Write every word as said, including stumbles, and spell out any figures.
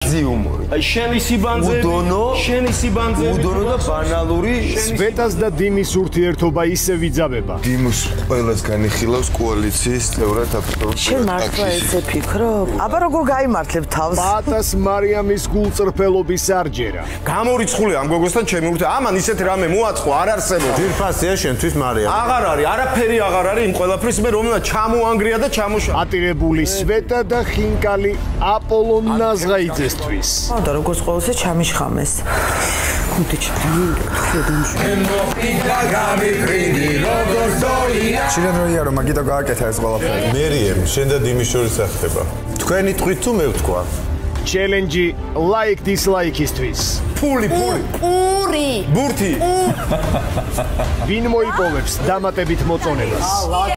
გრძი უმორი. შენი სიბანძები, უდონო, შენი სიბანძები. უდონო და ბანალური. სვეტას და დიმის ურთიერთობა ისე ვიძაბება. დიმს ყველას განიხილავს კოალიციის წევრად აფრიკულ. შენ მართლა ესე ფიქრობ? აბა როგორ გაიმართლებ თავს? პატას მარიამის გულწრფელობის არჯერა. გამორიცხული ამ გოგოსთან ჩემი ურთი. ამან ისეთ რამე მოაწყო, არ არსებობს. ძირფასია შენთვის მარიამ. აღარ არის, არაფერი აღარ არის იმ ყველაფრის მე რომელსაც ჩამოანგრია და ჩამოშა. ატირებული სვეტა და ხინკალი აპოლონ ნაზღაიძესთვის. და როგორც ყოველთვის ჩამიშხამეს. გუდი შეიძლება როია რომ მაგიტო გააკეთა ეს ყველაფერი. მერიემ, შენ და დიმის შორის ახდება. თქვენი ტყვით თუ მე ვთქვა? ჩელენჯი ლაიქ დისლაიქისთვის. ფული, ფული. პური. ბურთი. ვინ მოიპოვებს დამატებით მოწონებას?